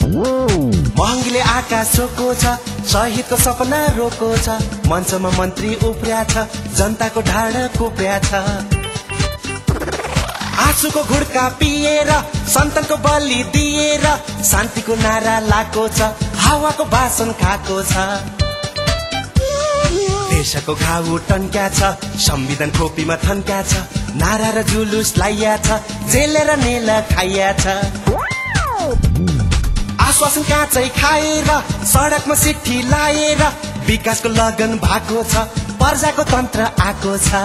महँगीले आकाश रोको छ, शहीदको सपना रोको छ, मञ्चमा मन्त्री उफ्र्या छ, जनताको ढाड कुप्या छ। आँसुको घुड्का पिएर सन्तानको बलि दिएर शान्तिको नारा लाको छ, हावाको बासन खाएको छ। देशको घाउ टन्क्या छ, संविधान खोपीमा थन्क्या छ, नारा र जुलुस लाइया छ, जेलेर नेल खाइया छ। आश्वासन काँचै खाएर सडकमा सिट्ठी लाएर विकासको लगन भएको छ, पर्जाको तन्त्र आएको छ।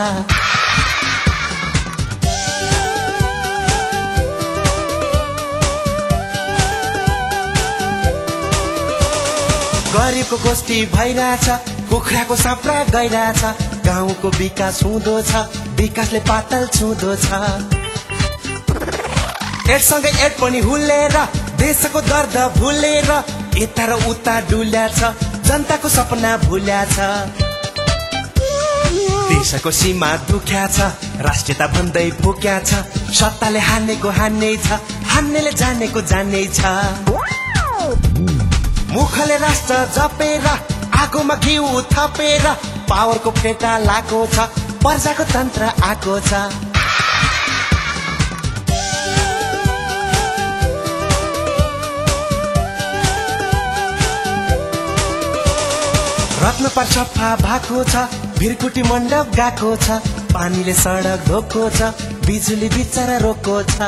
गरिबको गोष्ठी भइरहेछ, कुखुराको साप्रा गइरहेछ, गाउँको विकास हुँदो छ, विकासले पातल छुँदो छ। एडसँगै एड पनि हुलेर देशको दर्द भुलेर यता र उता डुल्या छ, जनताको सपना भुल्या छ। देशको सीमा दुख्या छ, राष्ट्रियता भन्दै फुक्या छ, सत्ताले हानेको हान्ने छ, हान्नेले जानेको जान्ने छ। मुखले राष्ट्र जपेर आगोमा घिउ थपेर पावरको फेटा लाको छ, पर्जाको तन्त्र आएको छ। रत्नपार सफा भएको छ, भिरकुटी मण्डप गएको छ, पानीले सडक धोको छ, बिजुली बिचरा रोको छ।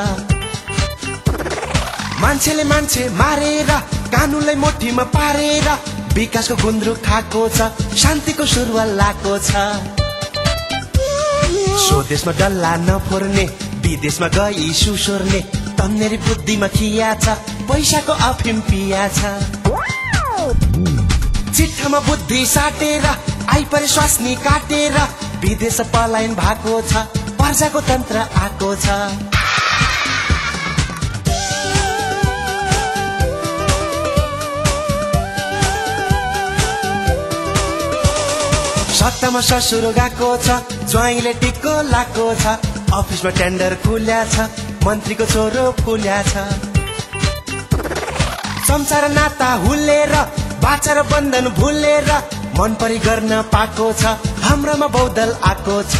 मान्छेले मान्छे मारेर कानुनलाई मुठीमा पारेर विकासको गुन्द्रुक खाएको छ, शान्तिको सुरुवाल लाको छ। स्वदेशमा डल्ला नफोर्ने विदेशमा गई सुसोर्ने तन्नेरी बुद्धिमा खिया छ, पैसाको अफिम पिया छ। चिट्ठामा बुद्धि साटेर आइपरे स्वास्नी काटेर विदेश पलायन भएको छ, पर्जाको तन्त्र आएको छ। सत्तामा ससुर गएको छ, ज्वाइँले टिक्को लाको छ, अफिसमा टेन्डर खुल्या छ, मन्त्रीको छोरो फुल्या छ। संसार नाता हुलेर बाचा र बन्धन भुलेर मन परी गर्न पाएको छ, हाम्रोमा बौद्धल आएको छ।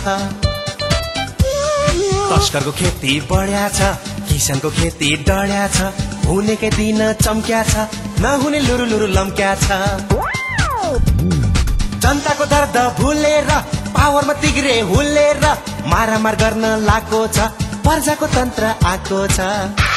तस्करको खेती बढ्या छ, किसानको खेती डढ्या छ, हुनेकै दिन चम्क्या छ, नहुने लुरु लुरु लम्क्या छ। जनताको दर्द भुलेर पावरमा तिग्रे हुलेर मारामार गर्न लाको छ, पर्जाको तन्त्र आएको छ।